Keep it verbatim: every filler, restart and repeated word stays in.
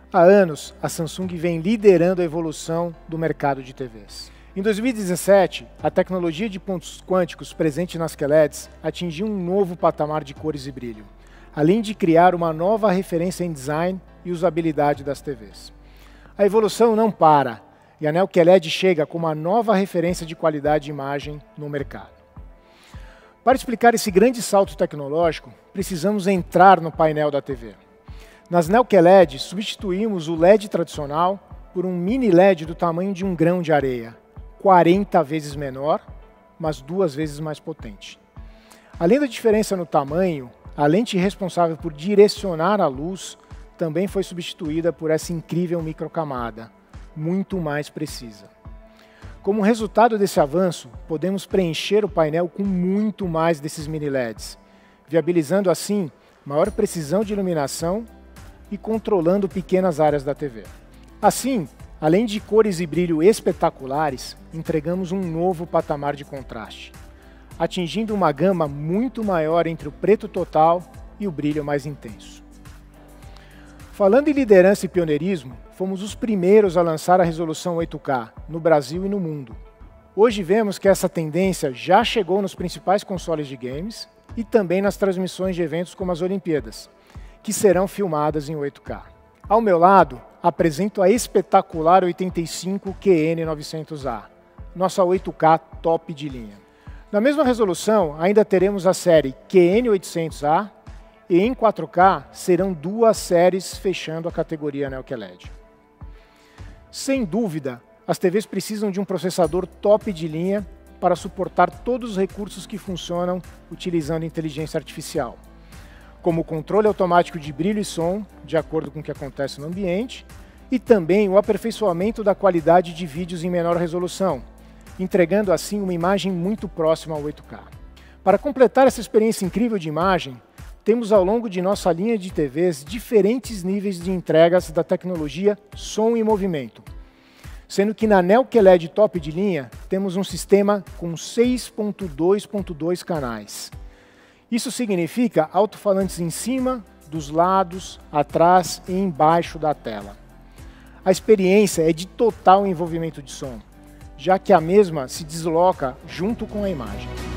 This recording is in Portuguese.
Há anos, a Samsung vem liderando a evolução do mercado de T Vs. Em dois mil e dezessete, a tecnologia de pontos quânticos presente nas Q L E Ds atingiu um novo patamar de cores e brilho, além de criar uma nova referência em design e usabilidade das T Vs. A evolução não para, e a Neo Q L E D chega com uma nova referência de qualidade de imagem no mercado. Para explicar esse grande salto tecnológico, precisamos entrar no painel da T V. Nas Neo Q L E D, substituímos o L E D tradicional por um mini L E D do tamanho de um grão de areia, quarenta vezes menor, mas duas vezes mais potente. Além da diferença no tamanho, a lente responsável por direcionar a luz também foi substituída por essa incrível microcamada, muito mais precisa. Como resultado desse avanço, podemos preencher o painel com muito mais desses mini L E Ds, viabilizando assim maior precisão de iluminação e controlando pequenas áreas da T V. Assim, além de cores e brilho espetaculares, entregamos um novo patamar de contraste, atingindo uma gama muito maior entre o preto total e o brilho mais intenso. Falando em liderança e pioneirismo, fomos os primeiros a lançar a resolução oito K no Brasil e no mundo. Hoje vemos que essa tendência já chegou nos principais consoles de games e também nas transmissões de eventos como as Olimpíadas, que serão filmadas em oito K. Ao meu lado, apresento a espetacular oitenta e cinco Q N novecentos A, nossa oito K top de linha. Na mesma resolução, ainda teremos a série Q N oitocentos A e em quatro K serão duas séries fechando a categoria Neo Q L E D. Sem dúvida, as T Vs precisam de um processador top de linha para suportar todos os recursos que funcionam utilizando inteligência artificial, como o controle automático de brilho e som, de acordo com o que acontece no ambiente, e também o aperfeiçoamento da qualidade de vídeos em menor resolução, entregando assim uma imagem muito próxima ao oito K. Para completar essa experiência incrível de imagem, temos ao longo de nossa linha de T Vs diferentes níveis de entregas da tecnologia som e movimento, sendo que na Neo Q L E D top de linha temos um sistema com seis ponto dois ponto dois canais. Isso significa alto-falantes em cima, dos lados, atrás e embaixo da tela. A experiência é de total envolvimento de som, já que a mesma se desloca junto com a imagem.